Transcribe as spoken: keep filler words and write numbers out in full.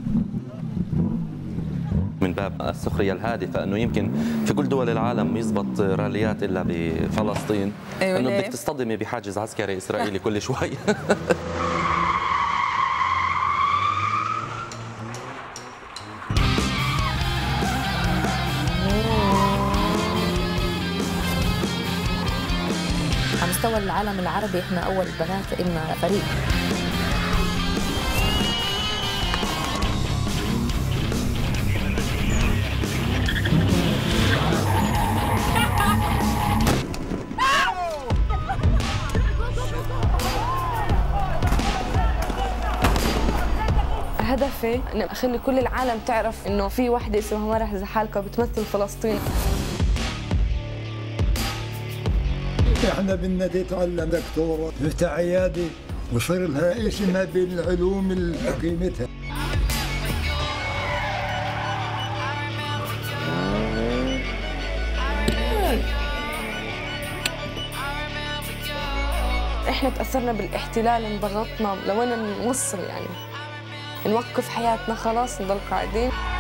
من باب السخرية الهادفة أنه يمكن في كل دول العالم يزبط راليات إلا بفلسطين. أيوة أنه بدك تصطدمي بحاجز عسكري إسرائيلي كل شوي. على مستوى العالم العربي احنا أول بنات إلنا فريق. هدفي اني اخلي كل العالم تعرف انه في وحده اسمها مرح زحالكه بتمثل فلسطين. احنا بدنا تتعلم دكتوره تفتح عياده ويصير لها شيء ما بين العلوم اللي قيمتها. احنا تاثرنا بالاحتلال، انضغطنا لوين نوصل يعني نوقف حياتنا خلاص نضل قاعدين.